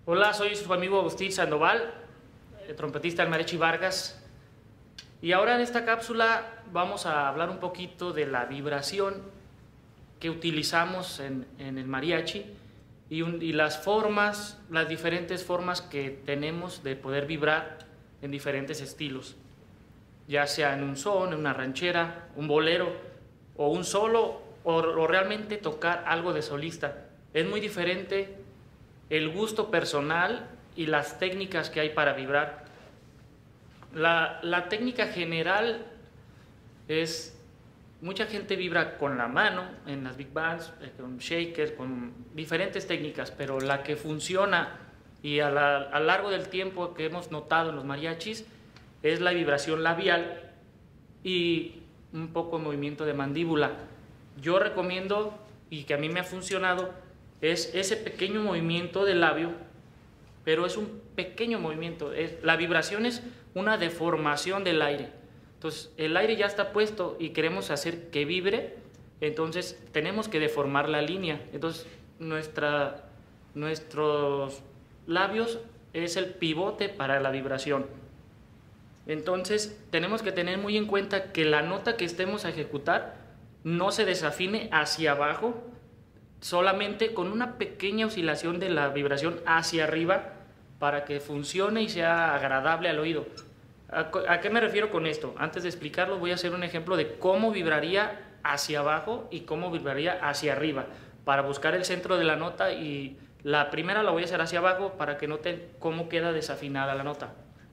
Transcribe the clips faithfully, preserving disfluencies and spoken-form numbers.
Hola, soy su amigo Agustín Sandoval, trompetista del Mariachi Vargas. Y ahora en esta cápsula vamos a hablar un poquito de la vibración que utilizamos en, en el mariachi y, un, y las formas, las diferentes formas que tenemos de poder vibrar en diferentes estilos, ya sea en un son, en una ranchera, un bolero o un solo o, o realmente tocar algo de solista. Es muy diferente el gusto personal y las técnicas que hay para vibrar. La, la técnica general es, mucha gente vibra con la mano en las big bands, con shakers, con diferentes técnicas, pero la que funciona y a, la, a lo largo del tiempo que hemos notado en los mariachis es la vibración labial y un poco de movimiento de mandíbula. Yo recomiendo, y que a mí me ha funcionado, es ese pequeño movimiento del labio, pero es un pequeño movimiento. Es, la vibración es una deformación del aire. Entonces, el aire ya está puesto y queremos hacer que vibre, entonces tenemos que deformar la línea. Entonces, nuestra, nuestros labios es el pivote para la vibración. Entonces, tenemos que tener muy en cuenta que la nota que estemos a ejecutar no se desafine hacia abajo, solamente con una pequeña oscilación de la vibración hacia arriba para que funcione y sea agradable al oído. ¿A, a qué me refiero con esto? Antes de explicarlo voy a hacer un ejemplo de cómo vibraría hacia abajo y cómo vibraría hacia arriba para buscar el centro de la nota, y la primera la voy a hacer hacia abajo para que noten cómo queda desafinada la nota.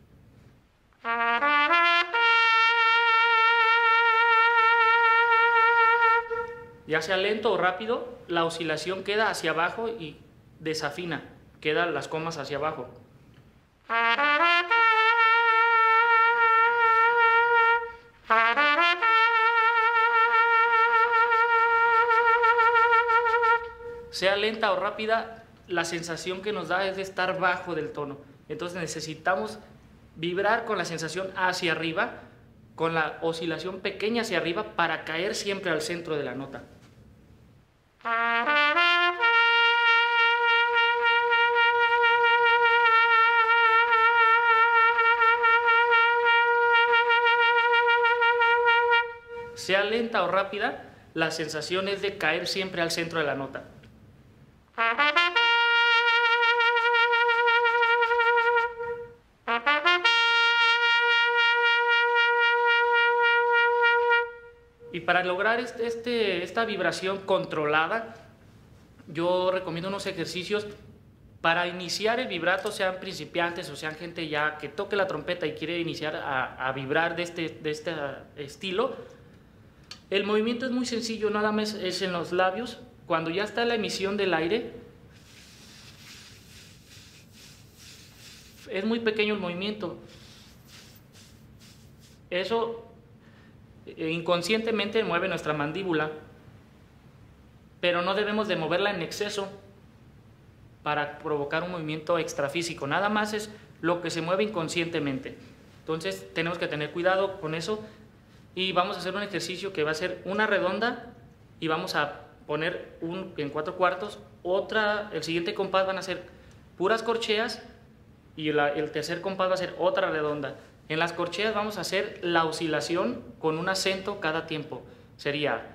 Ya sea lento o rápido, la oscilación queda hacia abajo y desafina, quedan las comas hacia abajo. Sea lenta o rápida, la sensación que nos da es de estar bajo del tono. Entonces necesitamos vibrar con la sensación hacia arriba, con la oscilación pequeña hacia arriba para caer siempre al centro de la nota. Sea lenta o rápida, la sensación es de caer siempre al centro de la nota. Y para lograr este, este, esta vibración controlada, yo recomiendo unos ejercicios para iniciar el vibrato, sean principiantes o sean gente ya que toque la trompeta y quiere iniciar a, a vibrar de este, de este estilo. El movimiento es muy sencillo, nada más es en los labios. Cuando ya está la emisión del aire, es muy pequeño el movimiento. Eso inconscientemente mueve nuestra mandíbula, pero no debemos de moverla en exceso para provocar un movimiento extrafísico. Nada más es lo que se mueve inconscientemente. Entonces tenemos que tener cuidado con eso, y vamos a hacer un ejercicio que va a ser una redonda y vamos a poner un en cuatro cuartos, otra, el siguiente compás van a ser puras corcheas y la, el tercer compás va a ser otra redonda. En las corcheas vamos a hacer la oscilación con un acento cada tiempo. Sería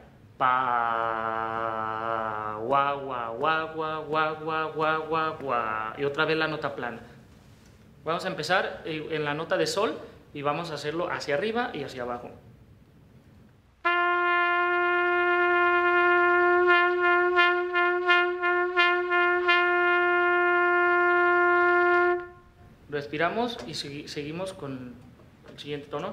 pa, gua, gua, gua, gua, gua, gua, gua, gua, gua, y otra vez la nota plana. Vamos a empezar en la nota de sol y vamos a hacerlo hacia arriba y hacia abajo. Respiramos y segui- seguimos con el siguiente tono.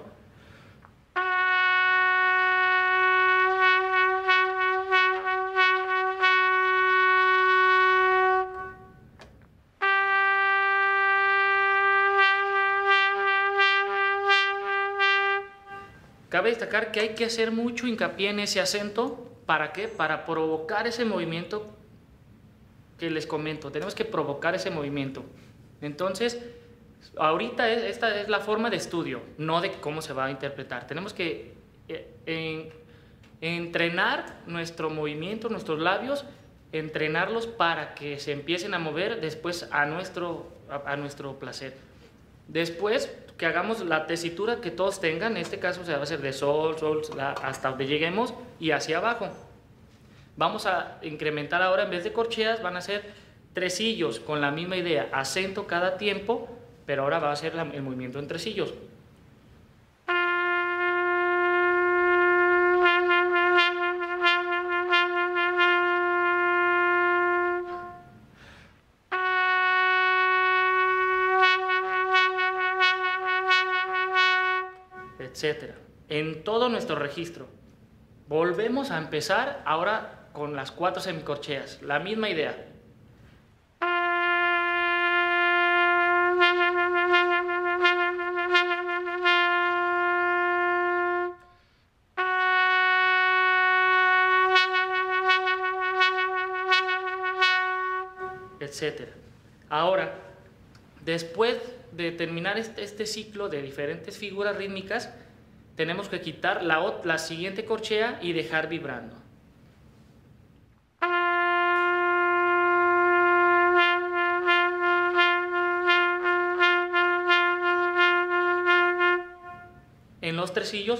Cabe destacar que hay que hacer mucho hincapié en ese acento. ¿Para qué? Para provocar ese movimiento que les comento. Tenemos que provocar ese movimiento. Entonces, ahorita es, esta es la forma de estudio, no de cómo se va a interpretar. Tenemos que eh, en, entrenar nuestro movimiento, nuestros labios, entrenarlos para que se empiecen a mover después a nuestro, a, a nuestro placer. Después que hagamos la tesitura que todos tengan, en este caso se va a hacer de sol, sol, la, hasta donde lleguemos y hacia abajo. Vamos a incrementar ahora, en vez de corcheas, van a ser tresillos con la misma idea, acento cada tiempo, pero ahora va a ser la, el movimiento en tresillos. Etcétera, en todo nuestro registro. Volvemos a empezar ahora con las cuatro semicorcheas, la misma idea. Etcétera. Ahora, después de terminar este, este ciclo de diferentes figuras rítmicas, tenemos que quitar la, la siguiente corchea y dejar vibrando. En los tresillos,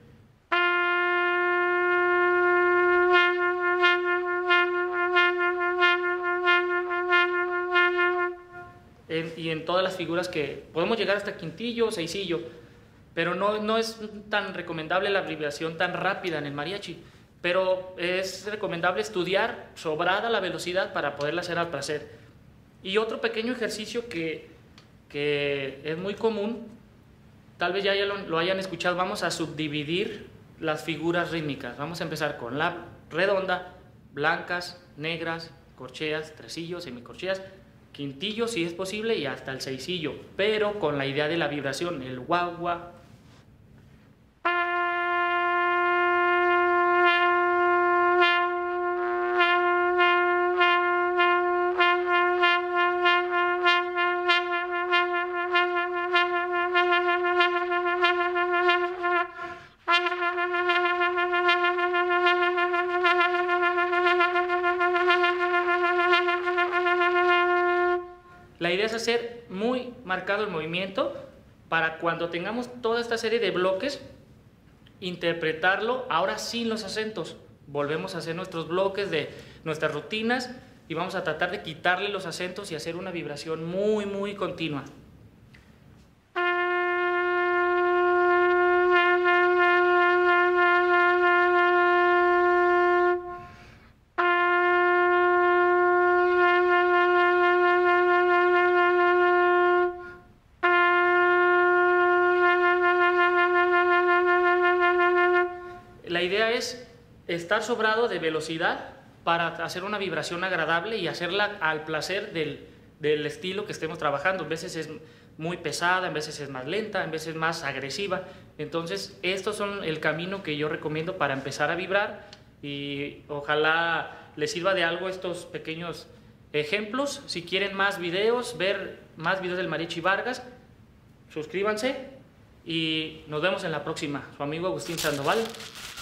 en, y en todas las figuras que podemos llegar hasta quintillo, seisillo, pero no, no es tan recomendable la vibración tan rápida en el mariachi, pero es recomendable estudiar sobrada la velocidad para poderla hacer al placer. Y otro pequeño ejercicio que, que es muy común, tal vez ya, ya lo, lo hayan escuchado, vamos a subdividir las figuras rítmicas. Vamos a empezar con la redonda, blancas, negras, corcheas, tresillos, semicorcheas, quintillo si es posible y hasta el seisillo, pero con la idea de la vibración, el guau guau. La idea es hacer muy marcado el movimiento para cuando tengamos toda esta serie de bloques, interpretarlo ahora sin los acentos. Volvemos a hacer nuestros bloques de nuestras rutinas y vamos a tratar de quitarle los acentos y hacer una vibración muy, muy continua. La idea es estar sobrado de velocidad para hacer una vibración agradable y hacerla al placer del, del estilo que estemos trabajando. En veces es muy pesada, en veces es más lenta, en veces más agresiva. Entonces, estos son el camino que yo recomiendo para empezar a vibrar y ojalá les sirva de algo estos pequeños ejemplos. Si quieren más videos, ver más videos del Mariachi Vargas, suscríbanse y nos vemos en la próxima. Su amigo Agustín Sandoval.